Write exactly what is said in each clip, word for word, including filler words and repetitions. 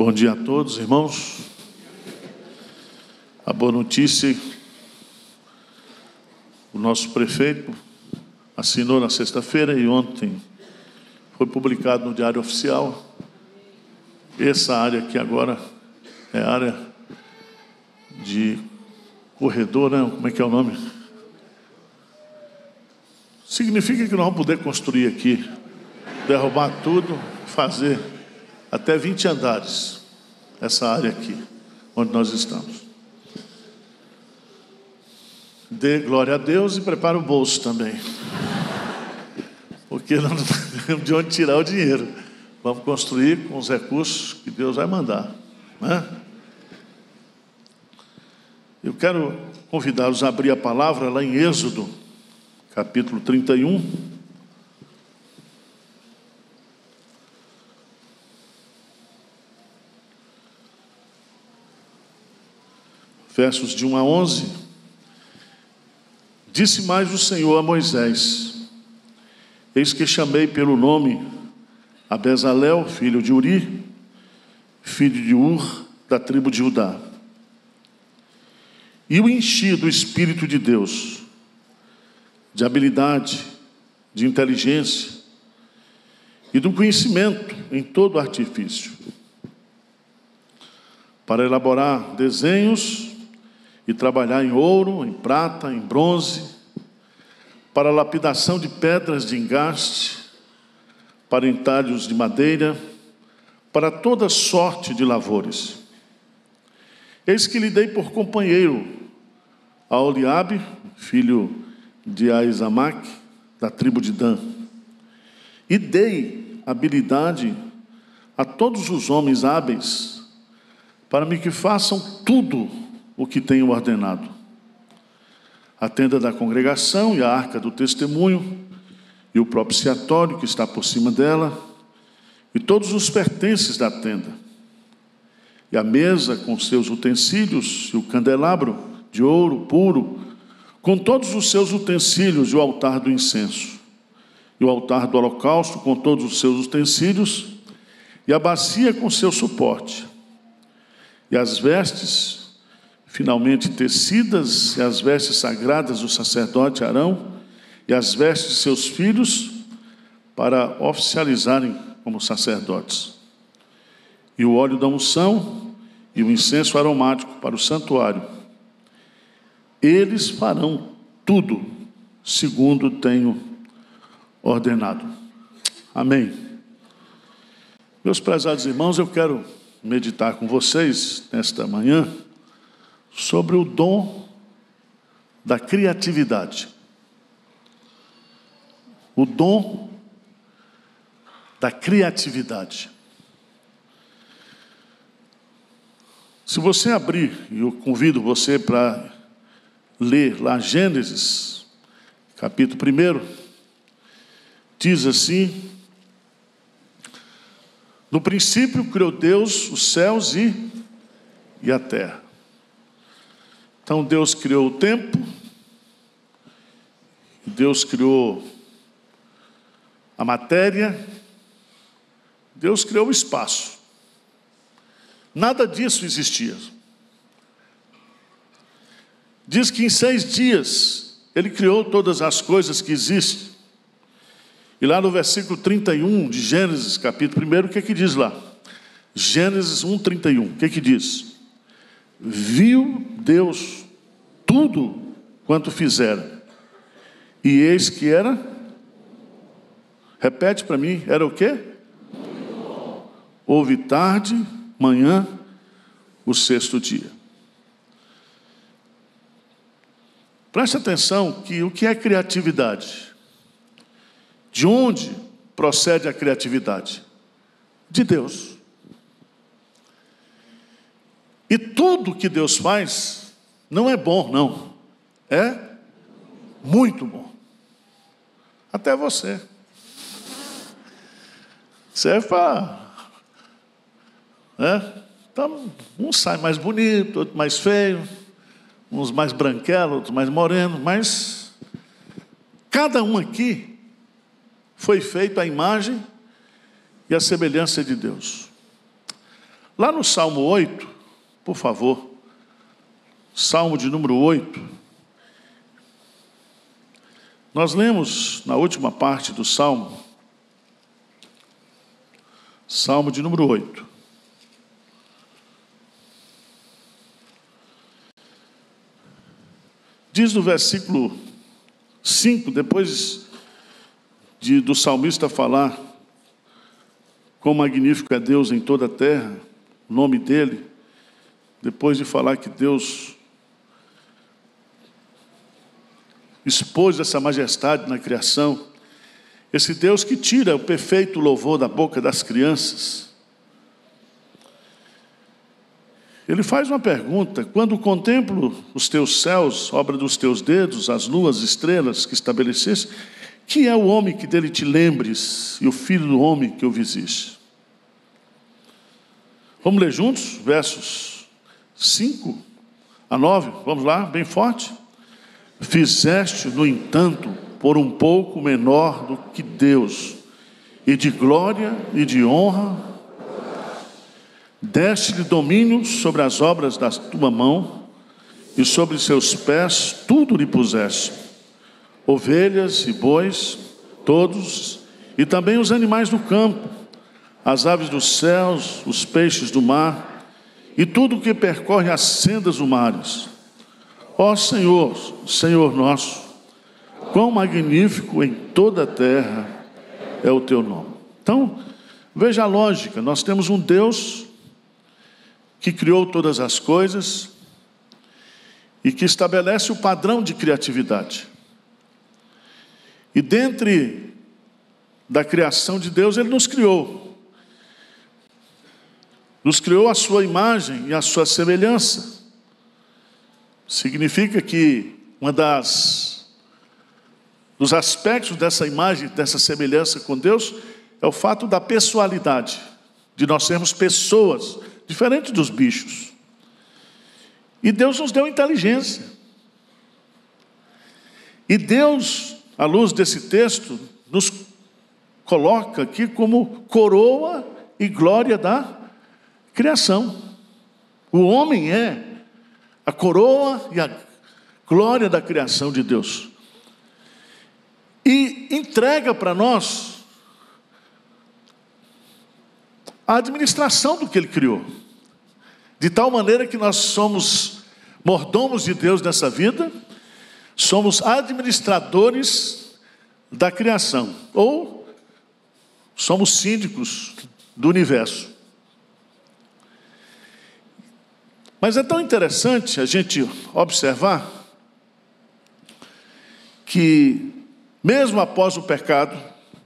Bom dia a todos, irmãos. A boa notícia, o nosso prefeito assinou na sexta-feira e ontem foi publicado no Diário Oficial. Essa área aqui agora é área de corredor, né? Como é que é o nome? Significa que nós vamos poder construir aqui, derrubar tudo, fazer até vinte andares, essa área aqui, onde nós estamos. Dê glória a Deus e prepare o bolso também, porque nós não temos de onde tirar o dinheiro. Vamos construir com os recursos que Deus vai mandar, né? Eu quero convidá-los a abrir a palavra lá em Êxodo, capítulo trinta e um. Versos de um a onze. Disse mais o Senhor a Moisés: eis que chamei pelo nome a Bezalel, filho de Uri, filho de Ur, da tribo de Judá, e o enchi do Espírito de Deus, de habilidade, de inteligência e do conhecimento em todo artifício, para elaborar desenhos e trabalhar em ouro, em prata, em bronze, para lapidação de pedras de engaste, para entalhos de madeira, para toda sorte de lavores. Eis que lhe dei por companheiro a Oliabe, filho de Aizamaque, da tribo de Dan, e dei habilidade a todos os homens hábeis, para me que façam tudo o que tenho ordenado: a tenda da congregação e a arca do testemunho, e o propiciatório que está por cima dela, e todos os pertences da tenda, e a mesa com seus utensílios, e o candelabro de ouro puro, com todos os seus utensílios, e o altar do incenso, e o altar do holocausto com todos os seus utensílios, e a bacia com seu suporte, e as vestes finalmente tecidas, e as vestes sagradas do sacerdote Arão, e as vestes de seus filhos, para oficializarem como sacerdotes, e o óleo da unção, e o incenso aromático para o santuário. Eles farão tudo segundo tenho ordenado. Amém. Meus prezados irmãos, eu quero meditar com vocês nesta manhã sobre o dom da criatividade. O dom da criatividade. Se você abrir, e eu convido você para ler lá Gênesis, capítulo primeiro, diz assim: no princípio criou Deus os céus e, e a terra. Então Deus criou o tempo, Deus criou a matéria, Deus criou o espaço. Nada disso existia. Diz que em seis dias Ele criou todas as coisas que existem. E lá no versículo trinta e um de Gênesis, capítulo primeiro, o que é que diz lá? Gênesis um, trinta e um, o que é que diz? Viu Deus tudo quanto fizera, e eis que era, repete para mim, era o quê? Houve tarde, manhã, o sexto dia. Preste atenção que o que é criatividade? De onde procede a criatividade? De Deus. E tudo que Deus faz não é bom, não. É muito bom. Até você. Serve para... né? Então, um sai mais bonito, outro mais feio, uns mais branquelos, outros mais morenos, mas cada um aqui foi feito à imagem e à semelhança de Deus. Lá no Salmo oito, por favor, Salmo de número oito, nós lemos na última parte do Salmo, Salmo de número oito. Diz no versículo cinco, depois de, do salmista falar quão magnífico é Deus em toda a terra, o nome dele, depois de falar que Deus expôs essa majestade na criação, esse Deus que tira o perfeito louvor da boca das crianças, ele faz uma pergunta: quando contemplo os teus céus, obra dos teus dedos, as luas, estrelas que estabeleceste, que é o homem que dele te lembres, e o filho do homem que o visites? Vamos ler juntos, versos cinco a nove, vamos lá, bem forte. Fizeste, no entanto, por um pouco menor do que Deus, e de glória e de honra, deste-lhe domínio sobre as obras da tua mão, e sobre seus pés tudo lhe puseste, ovelhas e bois, todos, e também os animais do campo, as aves dos céus, os peixes do mar, e tudo que percorre as sendas do mares. Ó Senhor, Senhor nosso, quão magnífico em toda a terra é o teu nome. Então, veja a lógica, nós temos um Deus que criou todas as coisas e que estabelece o padrão de criatividade. E dentre da criação de Deus, Ele nos criou. Nos criou a sua imagem e a sua semelhança. Significa que uma das dos aspectos dessa imagem, dessa semelhança com Deus, é o fato da pessoalidade, de nós sermos pessoas, diferente dos bichos. E Deus nos deu inteligência. E Deus, à luz desse texto, nos coloca aqui como coroa e glória da criação. O homem é a coroa e a glória da criação de Deus. E entrega para nós a administração do que Ele criou. De tal maneira que nós somos mordomos de Deus nessa vida, somos administradores da criação, ou somos síndicos do universo. Mas é tão interessante a gente observar que, mesmo após o pecado,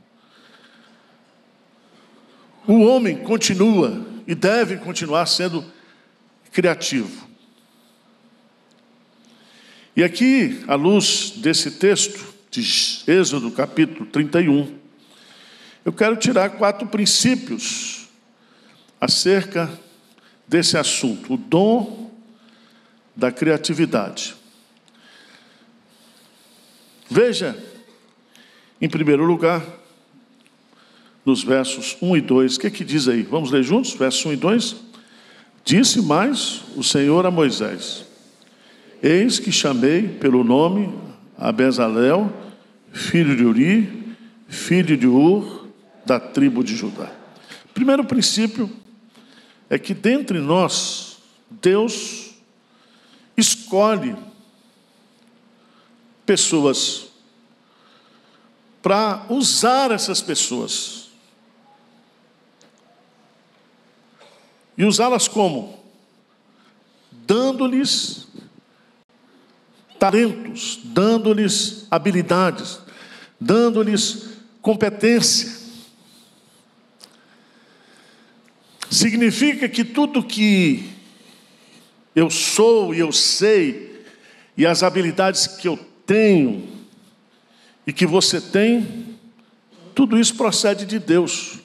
o homem continua e deve continuar sendo criativo. E aqui, à luz desse texto de Êxodo capítulo trinta e um, eu quero tirar quatro princípios acerca desse assunto, o dom da criatividade. Veja, em primeiro lugar, nos versos um e dois, o que que diz aí? Vamos ler juntos, versos um e dois. Disse mais o Senhor a Moisés: eis que chamei pelo nome a Bezalel, filho de Uri, filho de Ur, da tribo de Judá. Primeiro princípio é que dentre nós, Deus escolhe pessoas para usar essas pessoas. E usá-las como? Dando-lhes talentos, dando-lhes habilidades, dando-lhes competência. Significa que tudo que eu sou e eu sei, e as habilidades que eu tenho e que você tem, tudo isso procede de Deus.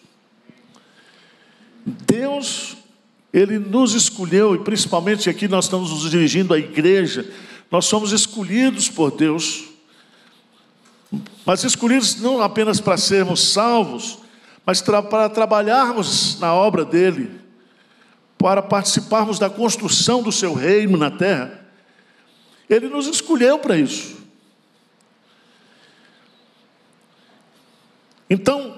Deus, Ele nos escolheu, e principalmente aqui nós estamos nos dirigindo à igreja, nós somos escolhidos por Deus, mas escolhidos não apenas para sermos salvos, mas tra- para trabalharmos na obra dele, para participarmos da construção do seu reino na terra, Ele nos escolheu para isso. Então,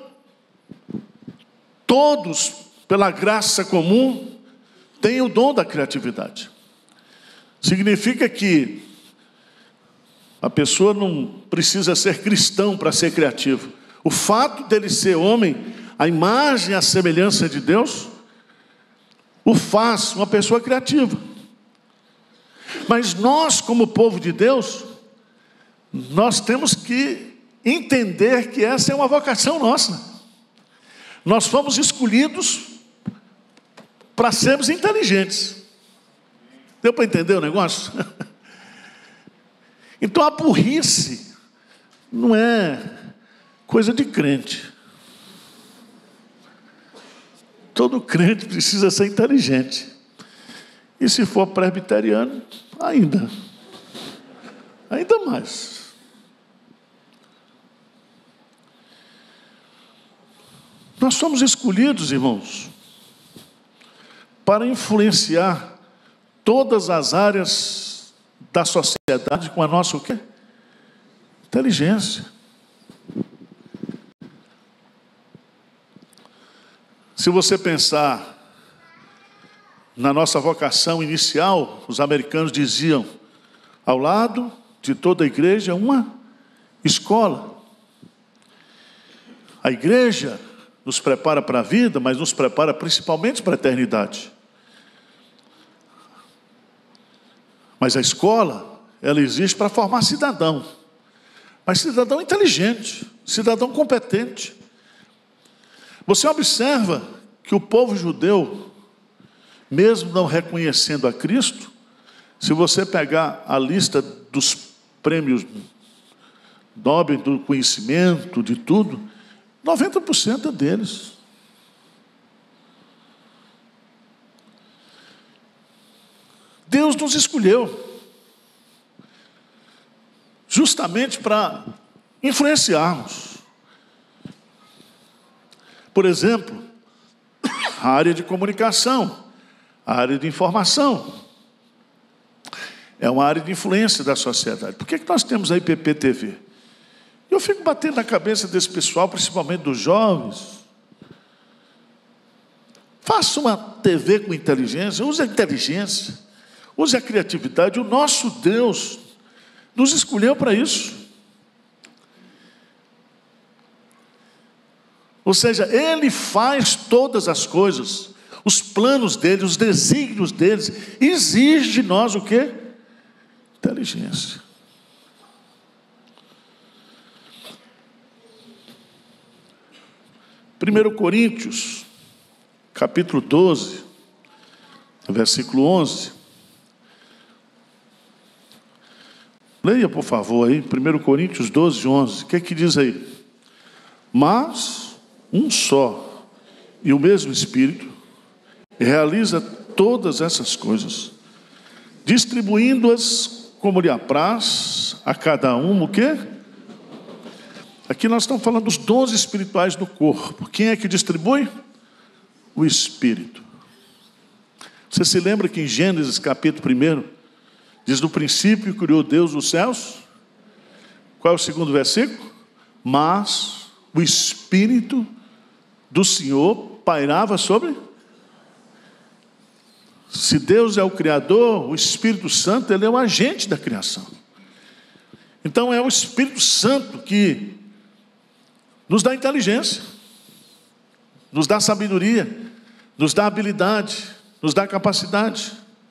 todos, pela graça comum, têm o dom da criatividade. Significa que a pessoa não precisa ser cristão para ser criativo. O fato dele ser homem, a imagem e a semelhança de Deus, o faz uma pessoa criativa. Mas nós, como povo de Deus, nós temos que entender que essa é uma vocação nossa. Nós fomos escolhidos para sermos inteligentes. Deu para entender o negócio? Então a burrice não é coisa de crente. Todo crente precisa ser inteligente. E se for presbiteriano, ainda. Ainda mais. Nós somos escolhidos, irmãos, para influenciar todas as áreas da sociedade com a nossa o quê? Inteligência. Se você pensar na nossa vocação inicial, os americanos diziam, ao lado de toda a igreja, uma escola. A igreja nos prepara para a vida, mas nos prepara principalmente para a eternidade. Mas a escola, ela existe para formar cidadão. Mas cidadão inteligente, cidadão competente. Você observa que o povo judeu, mesmo não reconhecendo a Cristo, se você pegar a lista dos prêmios Nobel do conhecimento, de tudo, noventa por cento é deles. Deus nos escolheu justamente para influenciarmos. Por exemplo, a área de comunicação, a área de informação, é uma área de influência da sociedade. Por que que nós temos a I P P T V? Eu fico batendo na cabeça desse pessoal, principalmente dos jovens. Faça uma T V com inteligência, use a inteligência, use a criatividade. O nosso Deus nos escolheu para isso. Ou seja, Ele faz todas as coisas, os planos dele, os desígnios deles, exige de nós o quê? Inteligência. primeiro Coríntios, capítulo doze, versículo onze. Leia, por favor, aí, primeiro Coríntios doze, onze. O que é que diz aí? Mas um só e o mesmo Espírito realiza todas essas coisas, distribuindo-as como lhe apraz a cada um o quê? Aqui nós estamos falando dos dons espirituais do corpo. Quem é que distribui? O Espírito. Você se lembra que em Gênesis capítulo um, diz: no princípio criou Deus os céus? Qual é o segundo versículo? Mas o Espírito do Senhor pairava sobre... Se Deus é o Criador, o Espírito Santo, Ele é o agente da criação. Então é o Espírito Santo que nos dá inteligência, nos dá sabedoria, nos dá habilidade, nos dá capacidade.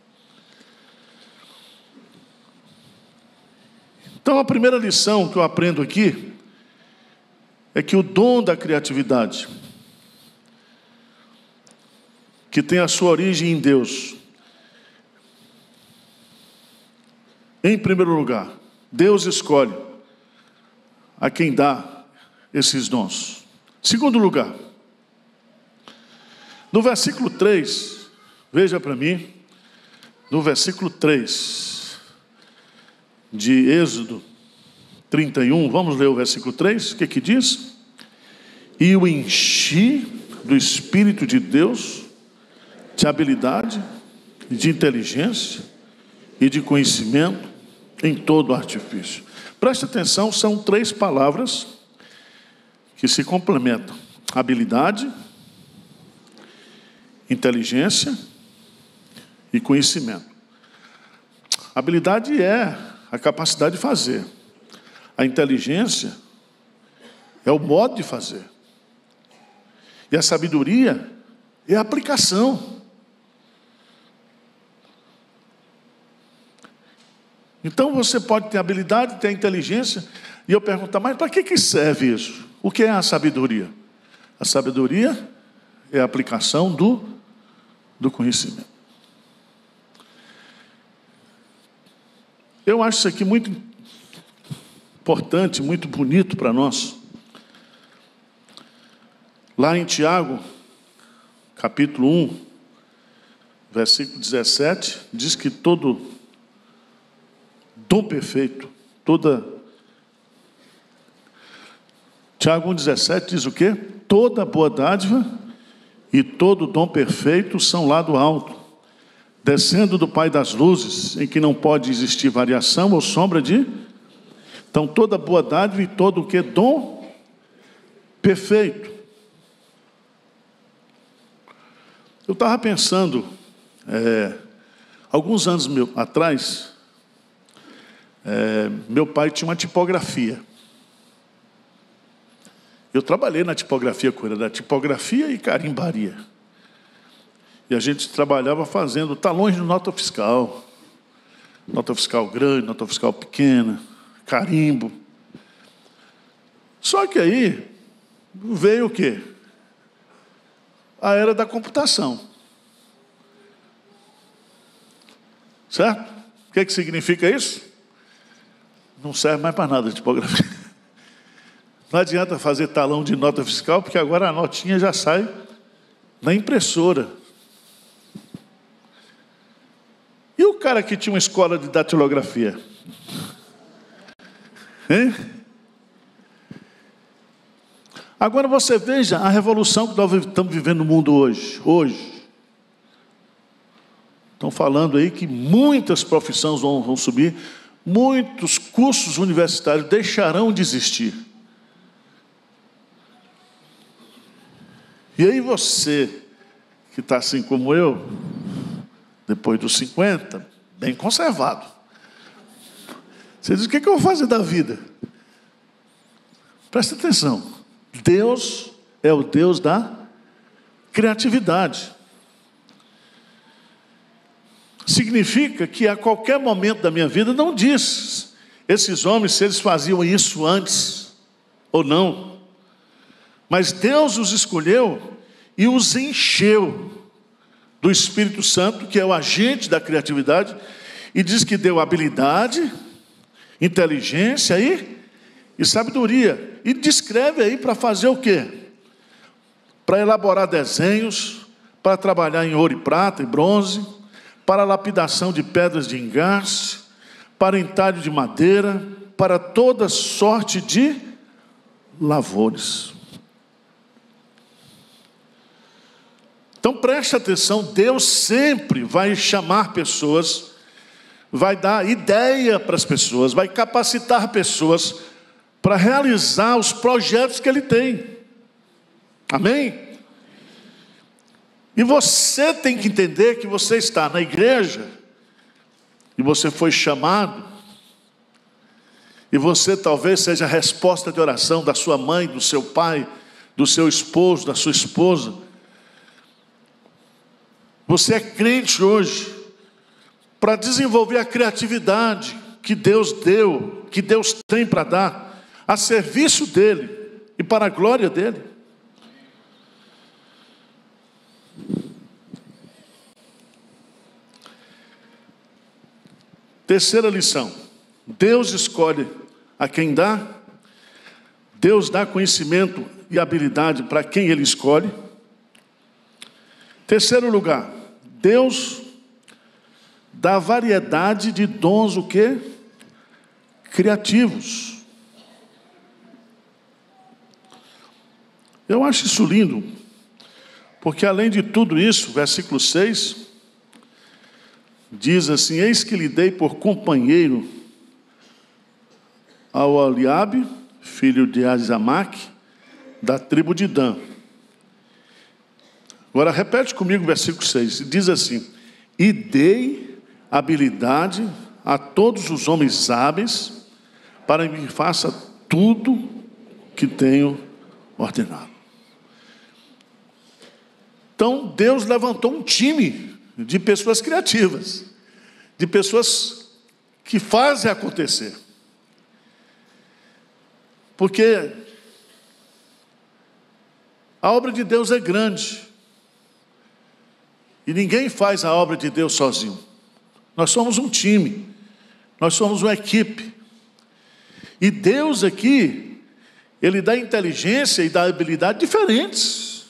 Então a primeira lição que eu aprendo aqui é que o dom da criatividade, que tem a sua origem em Deus, em primeiro lugar, Deus escolhe a quem dá esses dons. Segundo lugar, no versículo três, veja para mim, no versículo três de Êxodo trinta e um, vamos ler o versículo três, o que que diz? E o enchi do Espírito de Deus de habilidade, de inteligência e de conhecimento em todo artifício. Preste atenção, são três palavras que se complementam: habilidade, inteligência e conhecimento. Habilidade é a capacidade de fazer. A inteligência é o modo de fazer. E a sabedoria é a aplicação. Então você pode ter habilidade, ter inteligência, e eu pergunto, mas para que que serve isso? O que é a sabedoria? A sabedoria é a aplicação do, do conhecimento. Eu acho isso aqui muito importante, muito bonito para nós. Lá em Tiago, capítulo um, versículo dezessete, diz que todo dom perfeito, toda... Tiago um, dezessete diz o quê? Toda boa dádiva e todo dom perfeito são lá do alto, descendo do Pai das luzes, em que não pode existir variação ou sombra de... Então, toda boa dádiva e todo o que? Dom perfeito. Eu estava pensando, é, alguns anos meu, atrás, é, meu pai tinha uma tipografia. Eu trabalhei na tipografia com ele, da tipografia e carimbaria. E a gente trabalhava fazendo talões de nota fiscal. Nota fiscal grande, nota fiscal pequena, carimbo. Só que aí veio o quê? A era da computação. Certo? O que é que significa isso? Não serve mais para nada a tipografia. Não adianta fazer talão de nota fiscal, porque agora a notinha já sai na impressora. E o cara que tinha uma escola de datilografia? Hein? Agora você veja a revolução que nós estamos vivendo no mundo hoje. Hoje. Estão falando aí que muitas profissões vão, vão subir, muitos cursos universitários deixarão de existir. E aí você, que está assim como eu, depois dos cinquenta, bem conservado. Você diz, o que, é que eu vou fazer da vida? Presta atenção. Deus é o Deus da criatividade. Significa que a qualquer momento da minha vida, não diz esses homens se eles faziam isso antes ou não. Mas Deus os escolheu e os encheu do Espírito Santo, que é o agente da criatividade, e diz que deu habilidade, inteligência e, e sabedoria. E descreve aí para fazer o quê? Para elaborar desenhos, para trabalhar em ouro e prata e bronze, para lapidação de pedras de engaste, para entalho de madeira, para toda sorte de lavores. Então preste atenção, Deus sempre vai chamar pessoas, vai dar ideia para as pessoas, vai capacitar pessoas para realizar os projetos que Ele tem. Amém? E você tem que entender que você está na igreja, e você foi chamado, e você talvez seja a resposta de oração da sua mãe, do seu pai, do seu esposo, da sua esposa. Você é crente hoje para desenvolver a criatividade que Deus deu, que Deus tem para dar, a serviço dEle e para a glória dEle. Terceira lição: Deus escolhe a quem dá, Deus dá conhecimento e habilidade para quem Ele escolhe. Terceiro lugar, Deus dá variedade de dons, o quê? Criativos. Eu acho isso lindo, Porque além de tudo isso, versículo seis, diz assim: eis que lhe dei por companheiro ao Eliabe, filho de Azamaque, da tribo de Dan. Agora repete comigo o versículo seis, diz assim: e dei habilidade a todos os homens hábeis, para que faça tudo que tenho ordenado. Então Deus levantou um time de pessoas criativas, de pessoas que fazem acontecer. Porque a obra de Deus é grande, e ninguém faz a obra de Deus sozinho. Nós somos um time, nós somos uma equipe. E Deus aqui, Ele dá inteligência e dá habilidade diferentes,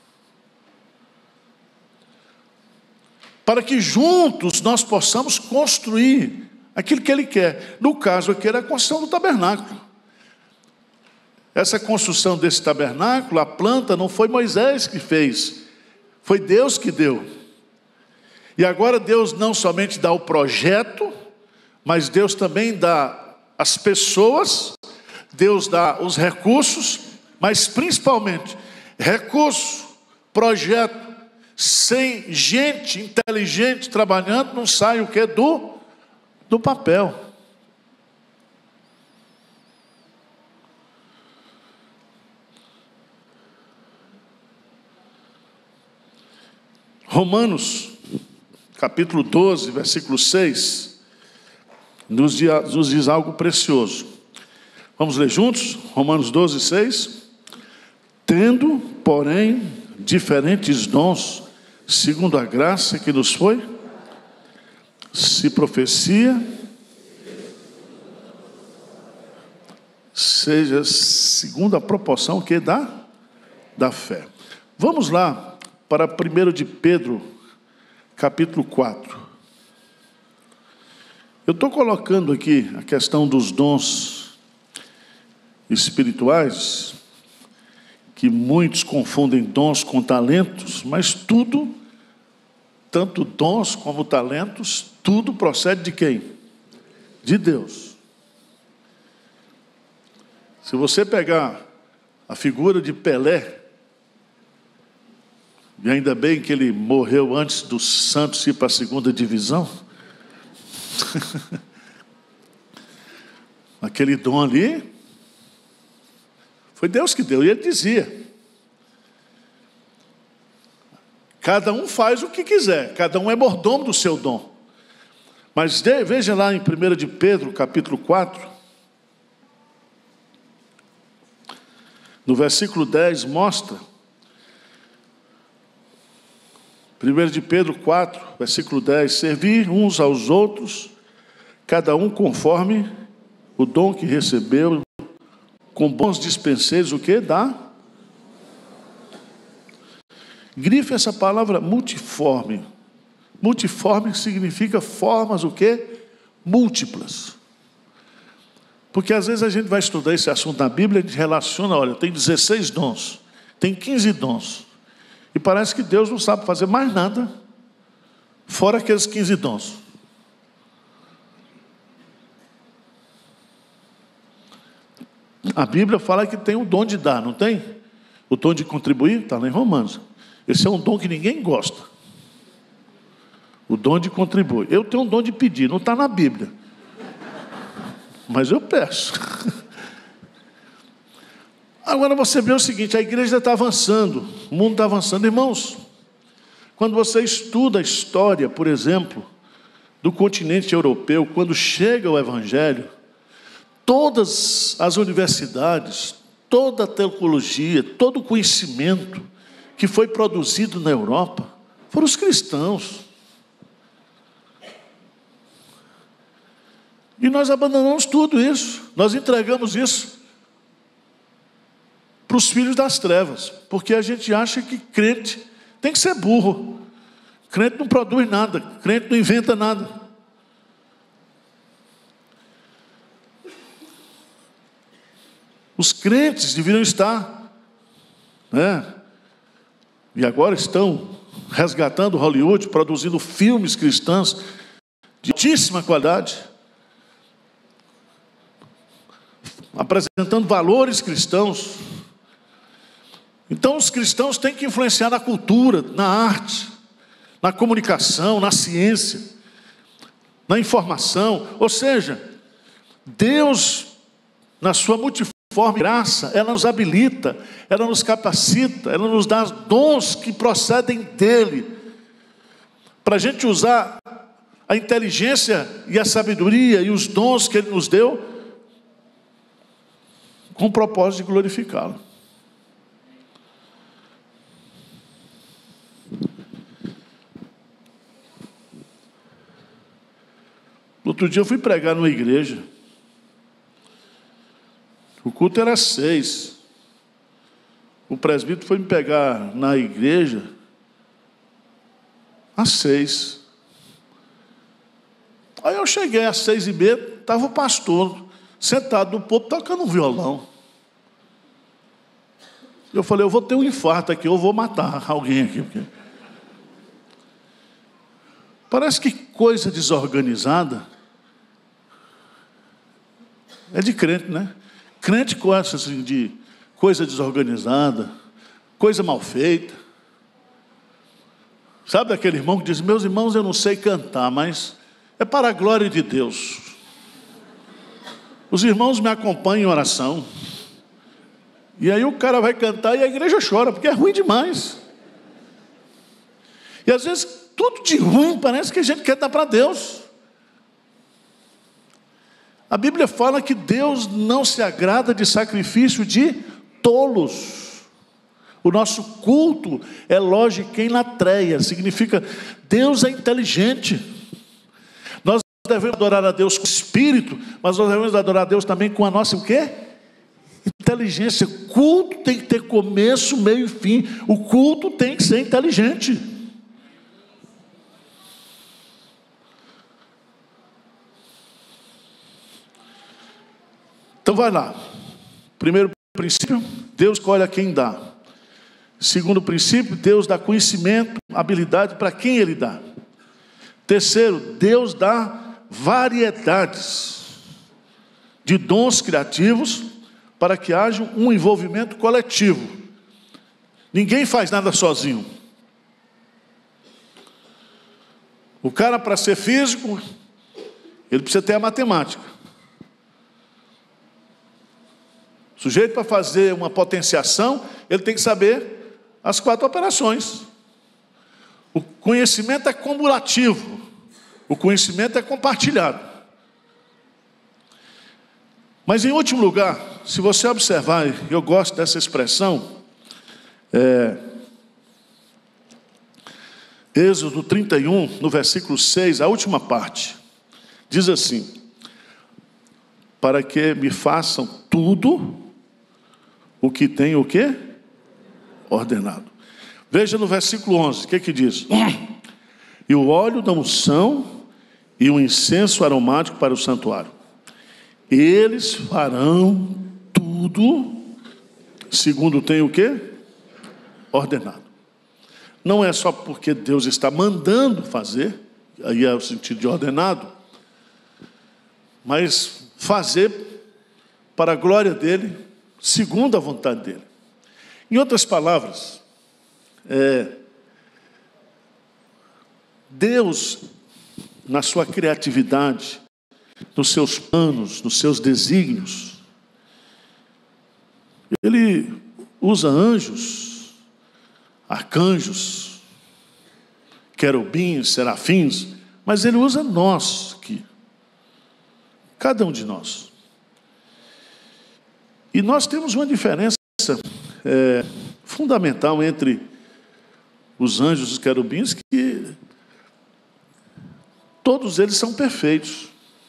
para que juntos nós possamos construir aquilo que Ele quer. No caso aqui era a construção do tabernáculo. Essa construção desse tabernáculo, a planta, não foi Moisés que fez, foi Deus que deu. E agora Deus não somente dá o projeto, mas Deus também dá as pessoas, Deus dá os recursos, mas principalmente recurso, projeto. Sem gente inteligente trabalhando, não sai o que? Do, do papel. Romanos, capítulo doze, versículo seis, nos diz, nos diz algo precioso. Vamos ler juntos? Romanos doze, seis. Tendo, porém, diferentes dons, segundo a graça que nos foi, se profecia, seja segundo a proporção que dá da fé. Vamos lá para primeiro de Pedro, capítulo quatro. Eu estou colocando aqui a questão dos dons espirituais, que muitos confundem dons com talentos, mas tudo, tanto dons como talentos, tudo procede de quem? De Deus. Se você pegar a figura de Pelé, e ainda bem que ele morreu antes do Santos ir para a segunda divisão, aquele dom ali, foi Deus que deu, e ele dizia: cada um faz o que quiser, cada um é mordomo do seu dom. Mas de, veja lá em primeiro de Pedro, capítulo quatro, no versículo dez, mostra, primeiro de Pedro quatro, versículo dez, servir uns aos outros, cada um conforme o dom que recebeu, com bons dispenseiros, o que dá? Grife essa palavra multiforme. Multiforme significa formas, o que? Múltiplas. Porque às vezes a gente vai estudar esse assunto na Bíblia, a gente relaciona, olha, tem dezesseis dons, tem quinze dons, e parece que Deus não sabe fazer mais nada, fora aqueles quinze dons. A Bíblia fala que tem o dom de dar, não tem? O dom de contribuir, está lá em Romanos. Esse é um dom que ninguém gosta. O dom de contribuir. Eu tenho um dom de pedir, não está na Bíblia, mas eu peço. Agora você vê o seguinte, a igreja está avançando, o mundo está avançando. Irmãos, quando você estuda a história, por exemplo, do continente europeu, quando chega o Evangelho, todas as universidades, toda a teologia, todo o conhecimento que foi produzido na Europa, foram os cristãos. E nós abandonamos tudo isso, nós entregamos isso para os filhos das trevas, porque a gente acha que crente tem que ser burro, crente não produz nada, crente não inventa nada. Os crentes deveriam estar, né, e agora estão resgatando Hollywood, produzindo filmes cristãos de altíssima qualidade, apresentando valores cristãos. Então os cristãos têm que influenciar na cultura, na arte, na comunicação, na ciência, na informação. Ou seja, Deus, na sua multiforme graça, ela nos habilita, ela nos capacita, ela nos dá dons que procedem dEle, para a gente usar a inteligência e a sabedoria e os dons que Ele nos deu, com o propósito de glorificá-lo. Outro dia eu fui pregar numa igreja. O culto era às seis. O presbítero foi me pegar na igreja às seis. Aí eu cheguei às seis e meia, estava o pastor sentado no púlpito tocando um violão. Eu falei, eu vou ter um infarto aqui, eu vou matar alguém aqui. Porque... parece que coisa desorganizada é de crente, né? Crente gosta assim, de coisa desorganizada, coisa mal feita. Sabe aquele irmão que diz, meus irmãos, eu não sei cantar, mas é para a glória de Deus. Os irmãos me acompanham em oração. E aí o cara vai cantar e a igreja chora, porque é ruim demais. E às vezes tudo de ruim parece que a gente quer dar para Deus. A Bíblia fala que Deus não se agrada de sacrifício de tolos. O nosso culto é lógica em latreia, significa Deus é inteligente. Nós devemos adorar a Deus com espírito, mas nós devemos adorar a Deus também com a nossa o quê? Inteligência. Culto tem que ter começo, meio e fim. O culto tem que ser inteligente. Então vai lá. Primeiro princípio, Deus escolhe a quem dá. Segundo princípio, Deus dá conhecimento, habilidade para quem Ele dá. Terceiro, Deus dá variedades de dons criativos para que haja um envolvimento coletivo. Ninguém faz nada sozinho. O cara, para ser físico, ele precisa ter a matemática. O sujeito, para fazer uma potenciação, ele tem que saber as quatro operações. O conhecimento é cumulativo. O conhecimento é compartilhado. Mas em último lugar, se você observar, eu gosto dessa expressão, é, Êxodo trinta e um, no versículo seis, a última parte, diz assim, para que me façam tudo o que tem o quê? Ordenado. Veja no versículo onze, o que que diz? E o óleo da unção e o incenso aromático para o santuário. Eles farão tudo segundo tem o quê? Ordenado. Não é só porque Deus está mandando fazer, aí é o sentido de ordenado, mas fazer para a glória dele, segundo a vontade dele. Em outras palavras, é, Deus, na sua criatividade, nos seus planos, nos seus desígnios, Ele usa anjos, arcanjos, querubins, serafins, mas Ele usa nós aqui, cada um de nós. E nós temos uma diferença é, fundamental entre os anjos e os querubins, que todos eles são perfeitos.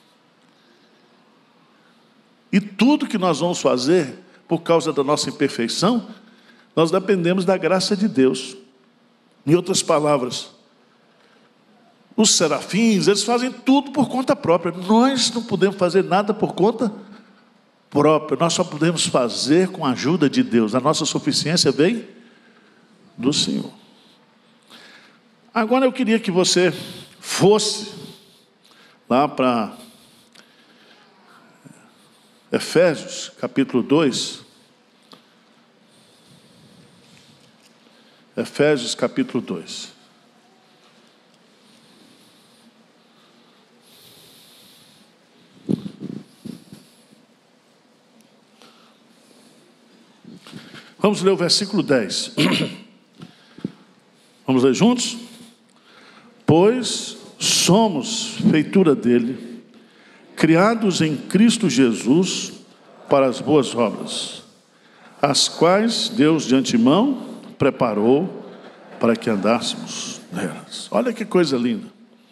E tudo que nós vamos fazer, por causa da nossa imperfeição, nós dependemos da graça de Deus. Em outras palavras, os serafins, eles fazem tudo por conta própria. Nós não podemos fazer nada por conta própria. Nós só podemos fazer com a ajuda de Deus. A nossa suficiência vem do Senhor. Agora eu queria que você fosse lá para Efésios, capítulo dois. Efésios, capítulo dois. Vamos ler o versículo dez. Vamos ler juntos? Pois somos feitura dele, criados em Cristo Jesus para as boas obras, as quais Deus de antemão preparou para que andássemos nelas. Olha que coisa linda.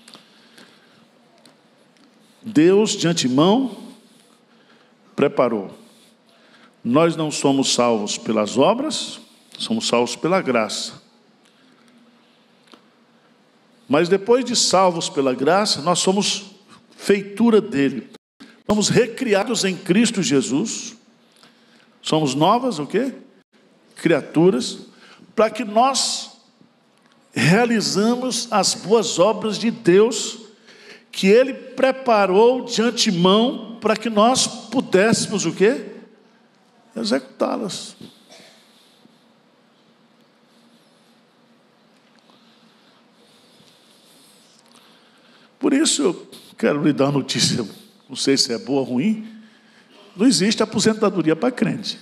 Deus de antemão preparou. Nós não somos salvos pelas obras, somos salvos pela graça. Mas depois de salvos pela graça, nós somos feitura dele. Somos recriados em Cristo Jesus. Somos novas, o quê? Criaturas, para que nós realizamos as boas obras de Deus, que Ele preparou de antemão para que nós pudéssemos o quê? Executá-las. Por isso eu quero lhe dar uma notícia, não sei se é boa ou ruim. Não existe aposentadoria para crente.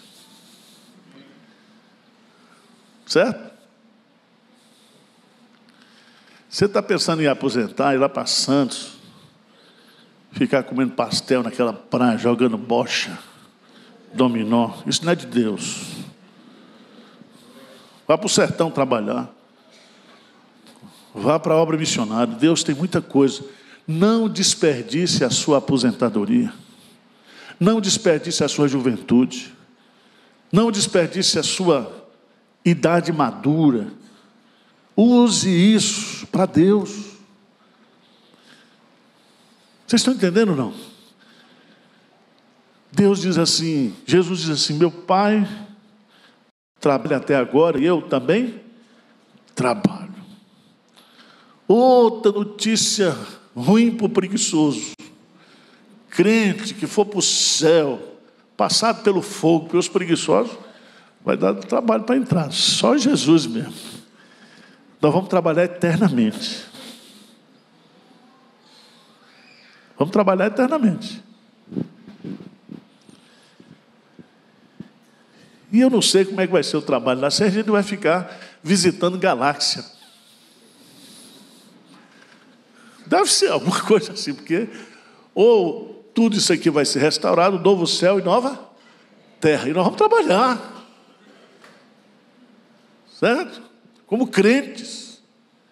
Certo? Você está pensando em aposentar, ir lá para Santos, ficar comendo pastel naquela praia, jogando bocha, dominó. Isso não é de Deus. Vá para o sertão trabalhar. Vá para a obra missionária. Deus tem muita coisa. Não desperdice a sua aposentadoria. Não desperdice a sua juventude. Não desperdice a sua idade madura. Use isso para Deus. Vocês estão entendendo ou não? Deus diz assim, Jesus diz assim, meu Pai trabalha até agora e eu também trabalho. Outra notícia ruim para o preguiçoso. Crente que for para o céu, passado pelo fogo, pelos preguiçosos, vai dar trabalho para entrar. Só Jesus mesmo. Nós vamos trabalhar eternamente. Vamos trabalhar eternamente. E eu não sei como é que vai ser o trabalho lá, se a gente vai ficar visitando galáxia. Deve ser alguma coisa assim, porque ou tudo isso aqui vai ser restaurado, novo céu e nova terra. E nós vamos trabalhar. Certo? Como crentes.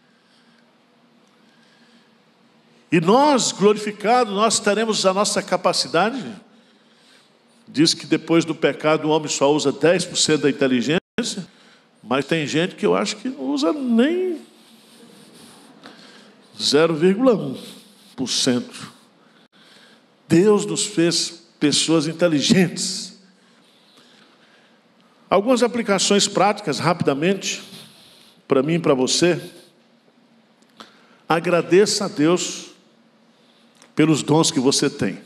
E nós, glorificados, nós teremos a nossa capacidade. Diz que depois do pecado o homem só usa dez por cento da inteligência, mas tem gente que eu acho que não usa nem zero vírgula um por cento. Deus nos fez pessoas inteligentes. Algumas aplicações práticas, rapidamente, para mim e para você. Agradeça a Deus pelos dons que você tem.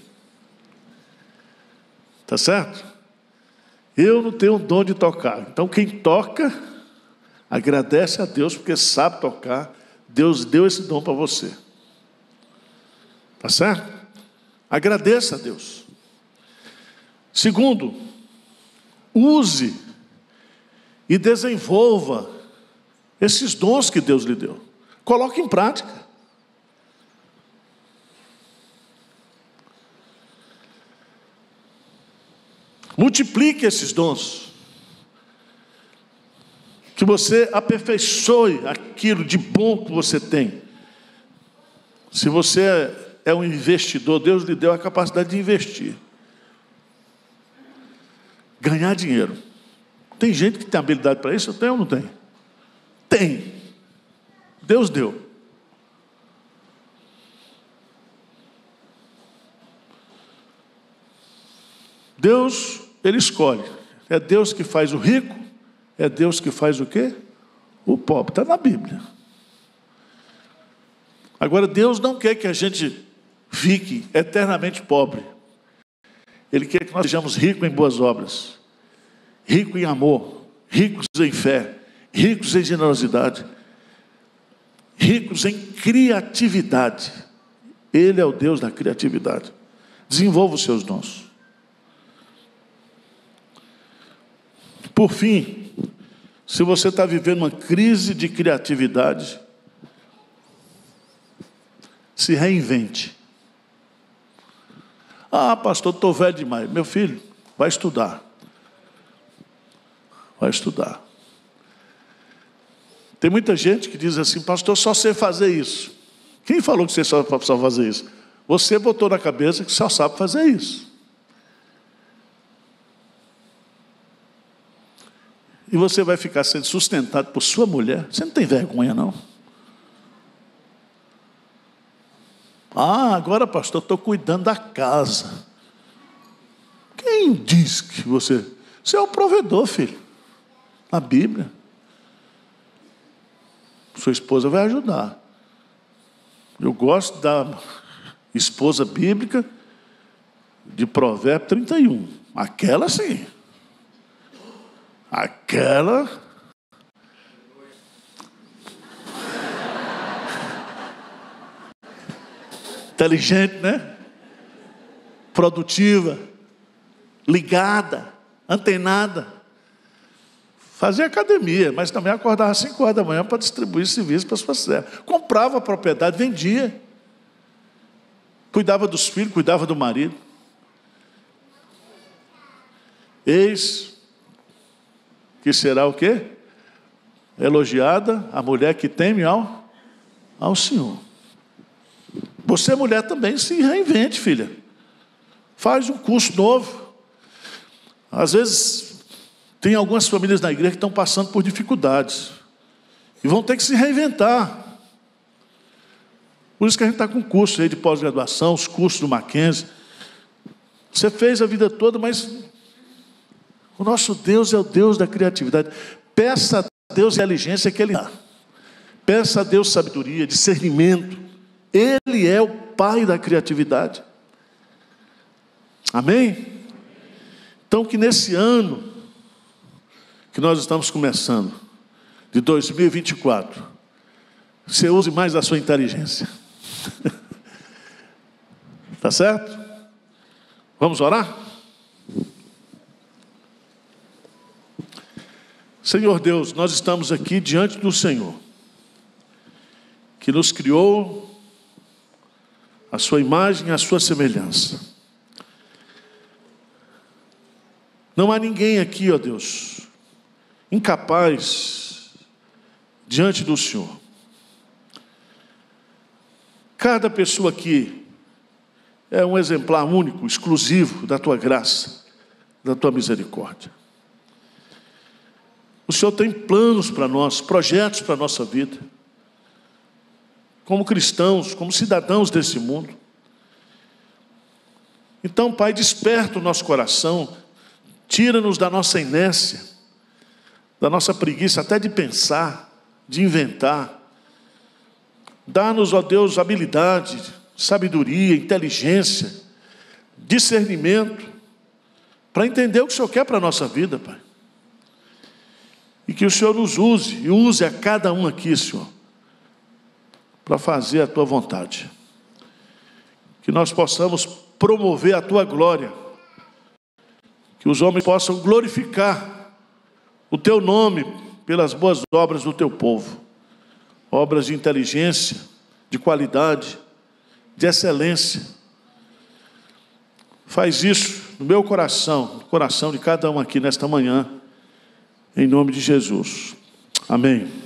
Tá certo? Eu não tenho o dom de tocar. Então quem toca, agradece a Deus porque sabe tocar. Deus deu esse dom para você. Tá certo? Agradeça a Deus. Segundo, use e desenvolva esses dons que Deus lhe deu. Coloque em prática. Multiplique esses dons. Que você aperfeiçoe aquilo de bom que você tem. Se você é um investidor, Deus lhe deu a capacidade de investir. Ganhar dinheiro. Tem gente que tem habilidade para isso, eu tenho ou não tenho? Tem. Deus deu. Deus, Ele escolhe. É Deus que faz o rico, é Deus que faz o quê? O pobre está na Bíblia. Agora, Deus não quer que a gente fique eternamente pobre. Ele quer que nós sejamos ricos em boas obras, ricos em amor, ricos em fé, ricos em generosidade, ricos em criatividade. Ele é o Deus da criatividade. Desenvolva os seus dons. Por fim, se você está vivendo uma crise de criatividade, se reinvente. Ah, pastor, estou velho demais. Meu filho, vai estudar. Vai estudar. Tem muita gente que diz assim, pastor, só sei fazer isso. Quem falou que você só sabe fazer isso? Você botou na cabeça que só sabe fazer isso. E você vai ficar sendo sustentado por sua mulher. Você não tem vergonha, não? Ah, agora, pastor, estou cuidando da casa. Quem diz que você... Você é o provedor, filho. Na Bíblia. Sua esposa vai ajudar. Eu gosto da esposa bíblica de Provérbios trinta e um. Aquela sim. Aquela... inteligente, né? Produtiva, ligada, antenada. Fazia academia, mas também acordava às cinco horas da manhã para distribuir serviço para as pessoas. Comprava a propriedade, vendia. Cuidava dos filhos, cuidava do marido. Eis que será o quê? Elogiada a mulher que teme ao, ao Senhor. Você, mulher, também se reinvente, filha. Faz um curso novo. Às vezes, tem algumas famílias na igreja que estão passando por dificuldades. E vão ter que se reinventar. Por isso que a gente está com curso aí de pós-graduação, os cursos do Mackenzie. Você fez a vida toda, mas o nosso Deus é o Deus da criatividade. Peça a Deus inteligência que Ele dá. Peça a Deus sabedoria, discernimento. Ele é o Pai da criatividade. Amém? Então que nesse ano que nós estamos começando, de dois mil e vinte e quatro, você use mais a sua inteligência. Tá certo? Vamos orar? Senhor Deus, nós estamos aqui diante do Senhor, que nos criou a sua imagem e a sua semelhança. Não há ninguém aqui, ó Deus, incapaz diante do Senhor. Cada pessoa aqui é um exemplar único, exclusivo da tua graça, da tua misericórdia. O Senhor tem planos para nós, projetos para a nossa vida. Como cristãos, como cidadãos desse mundo. Então, Pai, desperta o nosso coração, tira-nos da nossa inércia, da nossa preguiça até de pensar, de inventar. Dá-nos, ó Deus, habilidade, sabedoria, inteligência, discernimento, para entender o que o Senhor quer para a nossa vida, Pai. E que o Senhor nos use, e use a cada um aqui, Senhor, para fazer a Tua vontade. Que nós possamos promover a Tua glória. Que os homens possam glorificar o Teu nome pelas boas obras do Teu povo. Obras de inteligência, de qualidade, de excelência. Faz isso no meu coração, no coração de cada um aqui nesta manhã, em nome de Jesus. Amém.